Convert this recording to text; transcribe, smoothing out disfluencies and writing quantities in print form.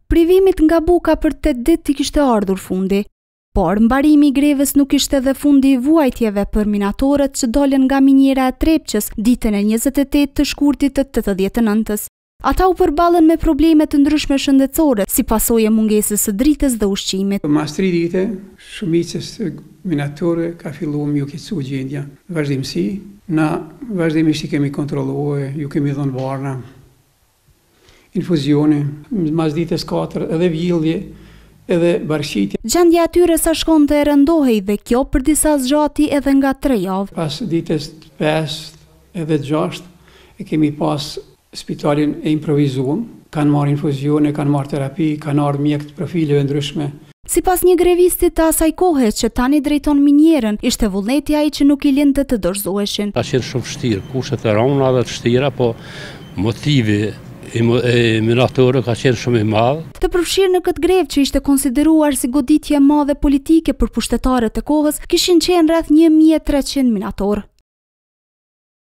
Privimit nga buka për 8 ditë i kishte ardhur fundi, por mbarimi i grevës nuk ishte edhe fundi i vuajtjeve për minatorët që dolën nga miniera e Trepçës ditën e 28 të shkurtit të 89-s. Ata u përballën me probleme të ndryshme shëndetësore si pasojë e mungesës së dritës dhe ushqimit. Mas 3 dite, shumicës minatorë ka filluar me ju keqsu gjendja. Vazhdimsi, na vazhdimisht i kemi kontrolluar, ju kemi dhënë varna, infuzione, mas ditës 4 edhe vjellje, edhe bashkëqitje. Gjendja e tyre sa shkonte e rëndohej dhe kjo për disa zgjati edhe nga 3 javë. Pas ditës 5 edhe 6 e kemi pas spitalin e improvizuar, kanë marrë infuzione, kanë marrë terapi, kanë ardhur mjek të profileve ndryshme. Sipas një grevisti të asaj kohe që tani drejton minierën, ishte vullneti ai që nuk i linte të dorëzoheshin. Ka qenë shumë vështirë, kushtet e rënda dhe të vështira, po motivi e minatorëve ka qenë shumë i madh. Të përfshirë në këtë grevë që ishte konsideruar si goditje e madhe politike për pushtetarët e kohës, kishin qenë rreth 1300 minatorë.